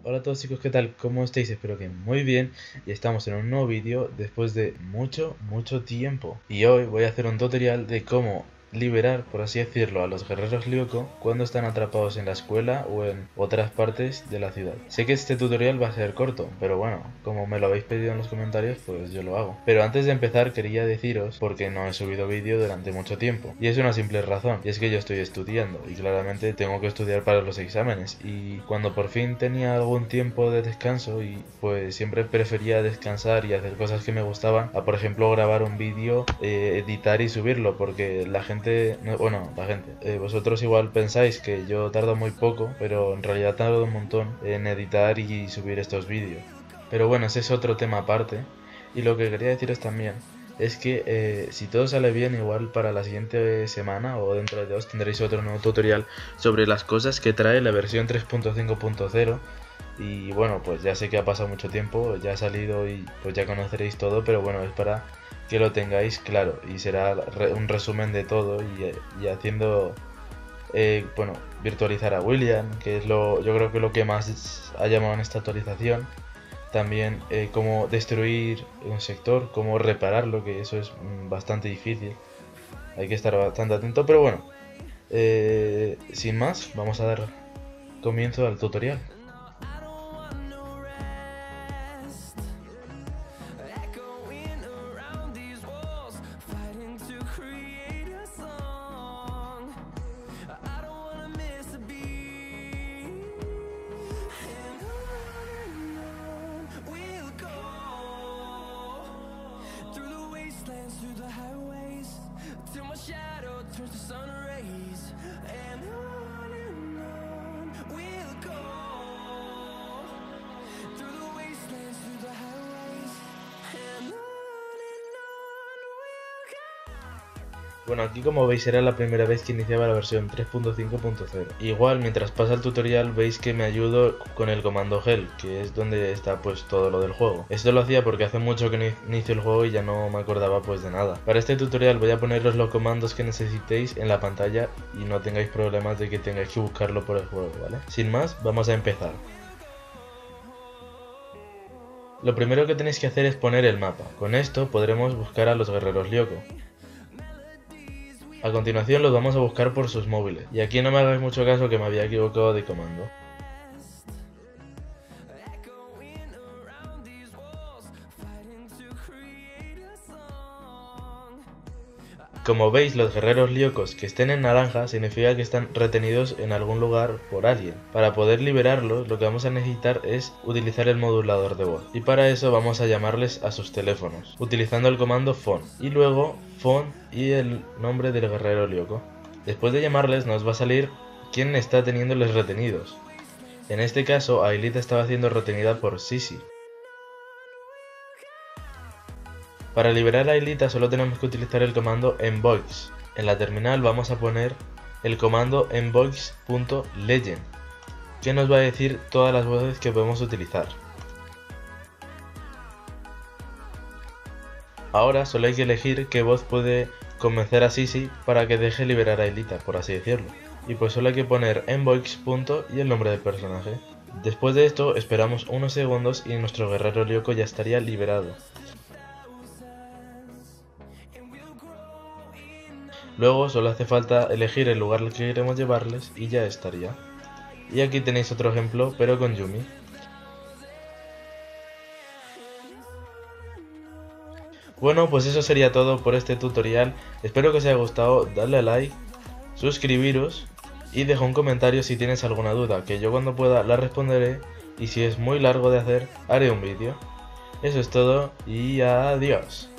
Hola a todos chicos, ¿qué tal? ¿Cómo estáis? Espero que muy bien. Y estamos en un nuevo vídeo después de mucho tiempo. Y hoy voy a hacer un tutorial de cómo liberar, por así decirlo, a los guerreros Lyoko cuando están atrapados en la escuela o en otras partes de la ciudad. Sé que este tutorial va a ser corto, pero bueno, como me lo habéis pedido en los comentarios, pues yo lo hago. Pero antes de empezar quería deciros, porque no he subido vídeo durante mucho tiempo, y es una simple razón, y es que yo estoy estudiando, y claramente tengo que estudiar para los exámenes, y cuando por fin tenía algún tiempo de descanso, y pues siempre prefería descansar y hacer cosas que me gustaban, a por ejemplo grabar un vídeo, editar y subirlo, porque la gente, vosotros igual pensáis que yo tardo muy poco, pero en realidad tardo un montón en editar y subir estos vídeos. Pero bueno, ese es otro tema aparte. Y lo que quería deciros también es que si todo sale bien, igual para la siguiente semana o dentro de dos tendréis otro nuevo tutorial sobre las cosas que trae la versión 3.5.0. Y bueno, pues ya sé que ha pasado mucho tiempo, ya ha salido y pues ya conoceréis todo, pero bueno, es para que lo tengáis claro y será un resumen de todo y haciendo, virtualizar a William, que es yo creo que lo que más ha llamado en esta actualización. También cómo destruir un sector, cómo repararlo, que eso es bastante difícil. Hay que estar bastante atento, pero bueno, sin más, vamos a dar comienzo al tutorial. Bueno, aquí como veis era la primera vez que iniciaba la versión 3.5.0. Igual mientras pasa el tutorial veis que me ayudo con el comando Hell, que es donde está pues todo lo del juego. Esto lo hacía porque hace mucho que no inicio el juego y ya no me acordaba pues de nada. Para este tutorial voy a poneros los comandos que necesitéis en la pantalla y no tengáis problemas de que tengáis que buscarlo por el juego, ¿vale? Sin más, vamos a empezar. Lo primero que tenéis que hacer es poner el mapa. Con esto podremos buscar a los guerreros Lyoko. A continuación los vamos a buscar por sus móviles, y aquí no me hagáis mucho caso que me había equivocado de comando. Como veis, los guerreros Lyokos que estén en naranja significa que están retenidos en algún lugar por alguien. Para poder liberarlos, lo que vamos a necesitar es utilizar el modulador de voz, y para eso vamos a llamarles a sus teléfonos, utilizando el comando phone, y luego phone y el nombre del guerrero Lyoko. Después de llamarles nos va a salir quién está teniéndoles retenidos. En este caso, Aelita estaba siendo retenida por Sisi. Para liberar a Aelita solo tenemos que utilizar el comando envoice. En la terminal vamos a poner el comando envoice.legend, que nos va a decir todas las voces que podemos utilizar. Ahora solo hay que elegir qué voz puede convencer a Sisi para que deje liberar a Aelita, por así decirlo. Y pues solo hay que poner envoice. Y el nombre del personaje. Después de esto esperamos unos segundos y nuestro guerrero Lyoko ya estaría liberado. Luego solo hace falta elegir el lugar al que queremos llevarles y ya estaría. Y aquí tenéis otro ejemplo, pero con Yumi. Bueno, pues eso sería todo por este tutorial. Espero que os haya gustado, dadle a like, suscribiros y deja un comentario si tienes alguna duda, que yo cuando pueda la responderé, y si es muy largo de hacer, haré un vídeo. Eso es todo y adiós.